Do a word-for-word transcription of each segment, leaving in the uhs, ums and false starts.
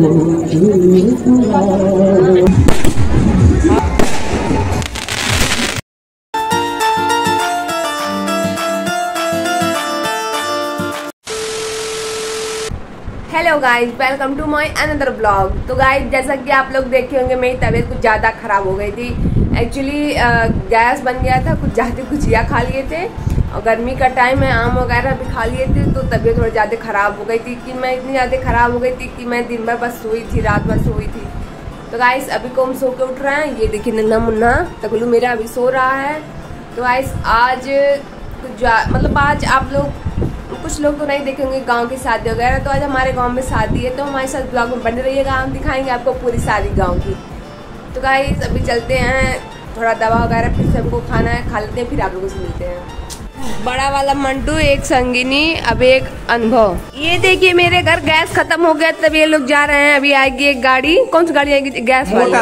Hello guys, welcome to my another blog. तो guys, जैसा कि आप लोग देखे होंगे, मेरी तबीयत कुछ ज़्यादा ख़राब हो गई थी। एक्चुअली गैस बन गया था, कुछ ज़्यादा गुजिया खा लिए थे और गर्मी का टाइम है, आम वगैरह भी खा लिए थे, तो तबीयत थोड़ी ज़्यादा ख़राब हो गई थी कि मैं इतनी ज़्यादा ख़राब हो गई थी कि मैं दिन भर बस सोई थी, रात भर सोई थी। तो गाइज अभी को हम सो के उठ रहे हैं। ये देखिए नन्ना मुन्ना तकलू मेरा अभी सो रहा है। तो गाइज आज कुछ मतलब आज आप लोग कुछ लोग तो नहीं देखेंगे गांव की शादी वगैरह, तो आज हमारे गांव में शादी है, तो हमारे साथ ब्लॉग में बने रहिएगा। हम दिखाएंगे आपको पूरी शादी गांव की। तो गाइस अभी चलते हैं, थोड़ा दवा वगैरह फिर से हमको खाना है, खा लेते हैं, फिर आप लोगों से मिलते हैं। बड़ा वाला मंटू, एक संगिनी, अब एक अनुभव। ये देखिए मेरे घर गैस खत्म हो गया, तब ये लोग जा रहे हैं। अभी आएगी एक गाड़ी। कौन सी गाड़ी आएगी? गैस वाली।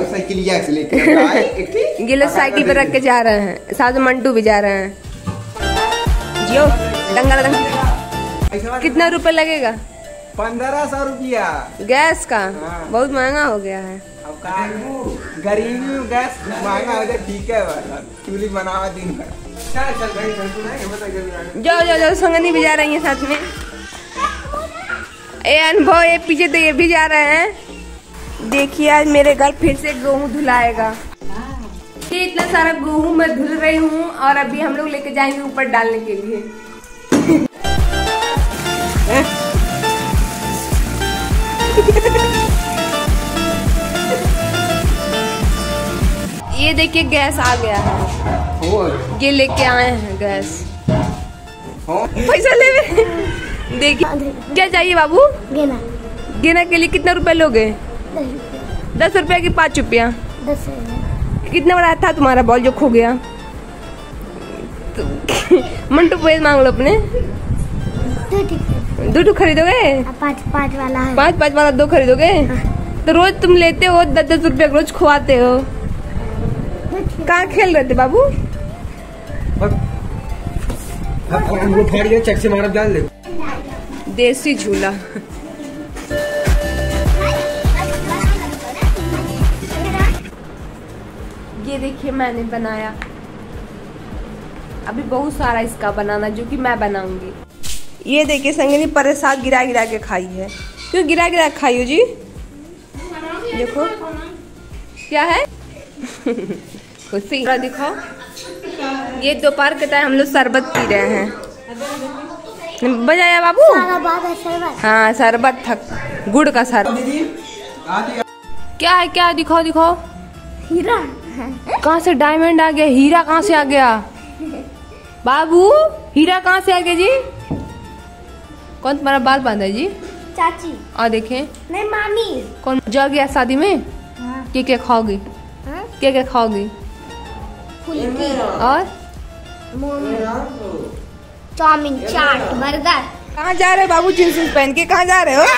ये लोग साइकिल पे रख के जा रहे हैं, साथ में मंटू भी जा रहे हैं। जियो दंगा दंगा। कितना रुपए लगेगा? पंद्रह सौ रुपया गैस का। हाँ। बहुत महंगा हो गया है। अब गरीबी में गैस महंगा हो जाए, ठीक है, चूल्ही बनावा दिन भर। चल चल चल चल जाओ जाओ जाओ, संगनी भी जा रही है साथ में। ए अनुभव, ये पीछे तो ये भी जा रहे हैं। देखिए आज मेरे घर फिर से गेहूँ धुलाएगा। ये इतना सारा गेहूँ मैं धुल रही हूँ और अभी हम लोग लेके जाएंगे ऊपर डालने के लिए। ये देखिए गैस आ गया है, ये लेके आए हैं गैस। पैसा ले। देखिए क्या चाहिए बाबू? गेना। गेना के लिए कितना रुपए लोगे? दस रुपया की पाँच रुपया? दस। कितना बड़ा था तुम्हारा बॉल जो खो गया? तो मंटू पैसे मांग लो अपने। दो दो खरीदोगे? पाँच पाँच वाला है। पाँच पाँच वाला दो खरीदोगे? हाँ। तो रोज तुम लेते हो दस दस रुपया रोज खुआते हो। कहाँ खेल रहे थे बाबू? चक से मारा डाल दे। देसी झूला। ये देखिए मैंने बनाया, अभी बहुत सारा इसका बनाना जो कि मैं बनाऊंगी। ये देखिए संगिनी प्रसाद गिरा गिरा के खाई है। क्यों गिरा गिरा के खाई हो जी? देखो क्या है। खुशी दिखाओ। ये दोपहर के टाइम हम लोग शरबत पी रहे हैं। बजाया बाबू? हाँ शरबत था, गुड़ का शरबत। क्या है क्या? दिखाओ दिखाओ। हीरा। कहाँ से डायमंड आ गया? हीरा कहाँ से आ गया बाबू? हीरा कहाँ से आ गया जी? कौन तुम्हारा बाल बांधा है जी? चाची। और देखें। नहीं मामी। कौन जा गया शादी में? हाँ। क्या क्या खाओगी? हाँ? क्या क्या खाओगी? फुल्की और चाउमीन, चाट, बर्गर। कहाँ जा रहे हो बाबू? जींस पहन के कहाँ जा रहे हो?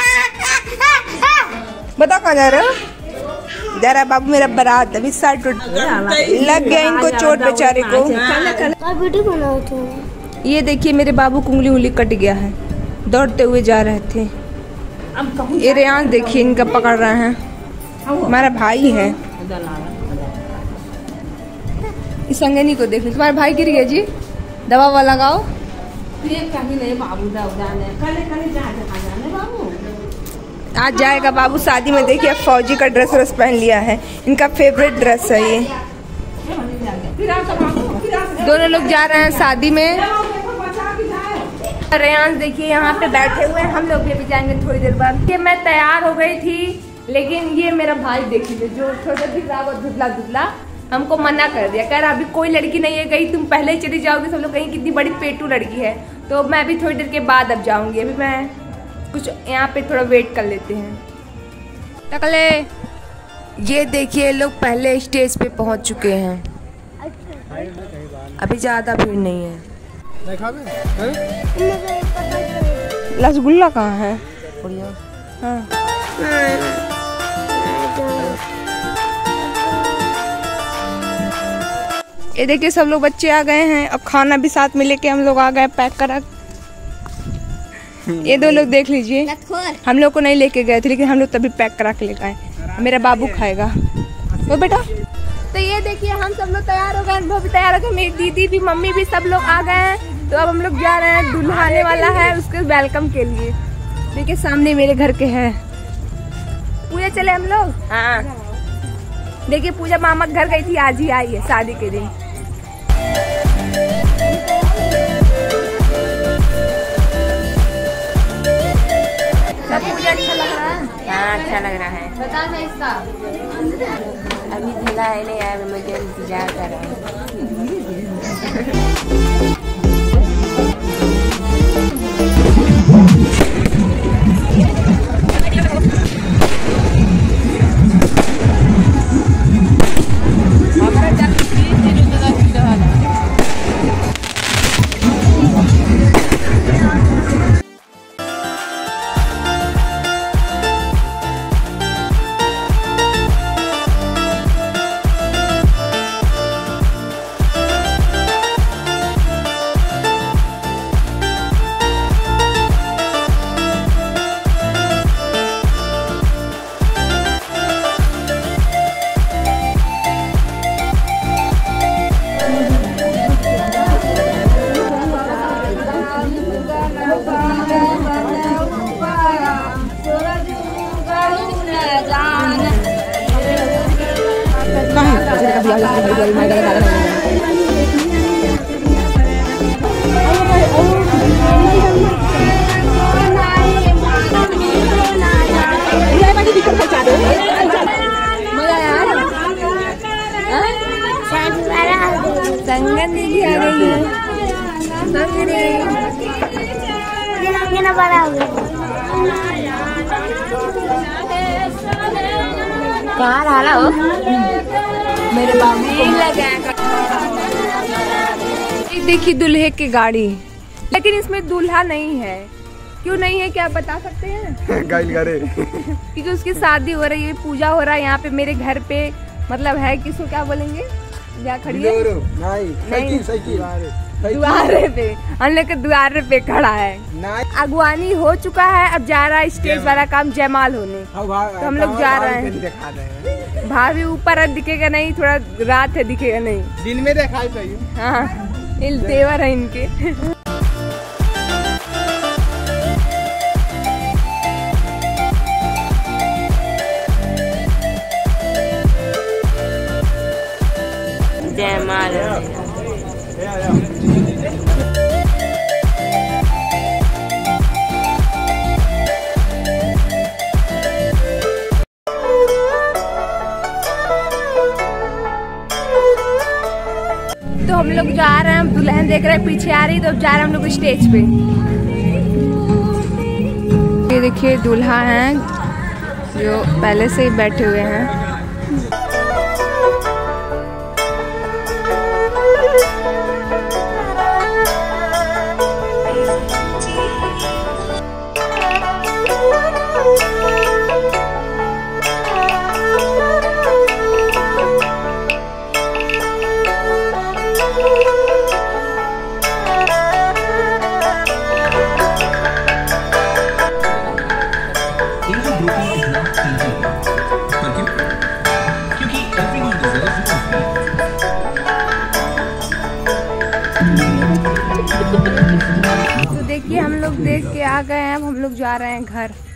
बताओ कहाँ जा रहे हो? जा रहा बाबू मेरा बारात। अभी साथ टूट लग गया इनको, चोट बेचारे को। ये देखिए मेरे बाबू की उंगली उंगली कट गया है, दौड़ते हुए जा रहे थे। ये रेयान देखिए इनका पकड़ रहे हैं, हमारा भाई है। इस संगनी को देख, तुम्हारा भाई गिर गया जी, दवा ववा लगाओ। आज जाएगा बाबू शादी में। देखिए फौजी का ड्रेस व्रेस पहन लिया है, इनका फेवरेट ड्रेस है ये। दोनों लोग जा रहे हैं शादी में। रेयान देखिए यहाँ पे बैठे हुए हैं, हम लोग भी अभी जाएंगे थोड़ी देर बाद। ये मैं तैयार हो गई थी, लेकिन ये मेरा भाई देखिए जो छोटा दिख रहा है धुतला धुतला, हमको मना कर दिया, कह रहा अभी कोई लड़की नहीं है, कहीं तुम पहले ही चली जाओगे, सब लोग कहीं कितनी बड़ी पेटू लड़की है। तो मैं भी थोड़ी देर के बाद अब जाऊंगी। अभी मैं कुछ यहाँ पे थोड़ा वेट कर लेते हैं। टकले ये देखिए लोग पहले स्टेज पे पहुंच चुके हैं, अभी ज्यादा भीड़ नहीं है। रसगुल्ला कहाँ है? हाँ। ये देखिए सब लोग बच्चे आ गए हैं। अब खाना भी साथ में लेके हम लोग आ गए पैक करा। ये दो लोग देख लीजिए, हम लोग को नहीं लेके गए थे लेकिन हम लोग तभी पैक करा के लेकर आए। मेरा बाबू खाएगा वो बेटा। तो ये देखिए हम सब लोग तैयार हो गए, अनुभव भी तैयार हो गए, मेरी दीदी भी, मम्मी भी, सब लोग आ गए हैं। तो अब हम लोग जा रहे हैं, दूल्हा आने वाला है, उसके वेलकम के लिए। देखिए सामने मेरे घर के हैं। पूजा चले हम लोग। हाँ देखिए पूजा मामा घर गई थी, आज ही आई है शादी के दिन। पूजा अच्छा लग रहा है? हाँ अच्छा लग रहा है। बता मैं इसका अभी दूल्हा है नहीं आया, मुझे इंतजार कर रहा हूँ। संगन दीदी आ गई है। कहाँ रहा हो मेरे बाबू को लगा। देखिए दूल्हे की गाड़ी, लेकिन इसमें दूल्हा नहीं है। क्यों नहीं है क्या आप बता सकते हैं? गाइल करे क्योंकि उसकी शादी हो रही है, पूजा हो रहा है यहाँ पे मेरे घर पे। मतलब है किसको क्या बोलेंगे, क्या खड़ी है? नहीं, नहीं साइकिल द्वारे पे, हम लोग के द्वारे पे खड़ा है। अगवानी हो चुका है, अब जा रहा है स्टेज वाला काम जयमाल होने। तो हम लोग जा रहे हैं। भाभी ऊपर दिखेगा नहीं, थोड़ा रात है दिखेगा नहीं, दिन में देखा सही। हाँ तेवर है इनके। जयमाल तो हम लोग जा रहे हैं, दुल्हन देख रहे हैं पीछे आ रही, तो अब जा रहे हैं हम लोग स्टेज पे। ये देखिए दूल्हा हैं जो पहले से ही बैठे हुए हैं। तो देखिए हम लोग देख के आ गए हैं, अब हम लोग जा रहे हैं घर।